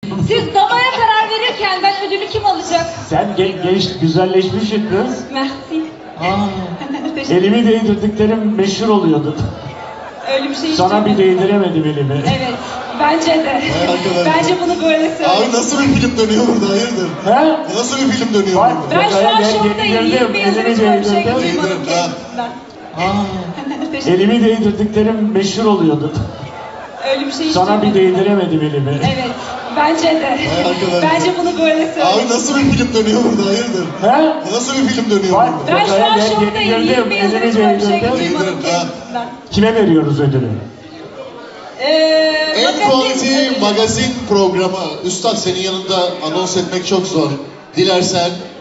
Siz damaya karar verirken ben ödülü kim alacak? Sen genç, güzelleşmişsin kız. Merci. Elimi değdirdiklerim meşhur oluyordu. Öyle bir şey Sana bir istemedim. değdiremedim elimi. Evet, bence de. Bence bunu böyle söyle. Abi nasıl bir film dönüyor burada, hayırdır? He? Nasıl bir film dönüyor Bak, burada? Ben şu an gel, şoktayım. yedirdim, 20 yıldır elimi hiç böyle bir şey değdirdim. duymadım Değdirdim, ha. kendisinden. Elimi değdirdiklerim meşhur oluyordu. Öyle bir şey Sana bir istemedim. değdiremedim elimi. Evet, bence de. Bence bunu böyle söyle. Abi nasıl bir film dönüyor burada, hayırdır? He? Nasıl bir film dönüyor Bak, burada? Ben şu an gel, şoktayım. yedirdim, 20 yıldır hiç elimi böyle bir şey değdirdim. duymadım Değdirdim, ha. kendisinden. Kime veriyoruz ödülü? En Quality magazin programı. Üstad, senin yanında anons etmek çok zor. Dilersen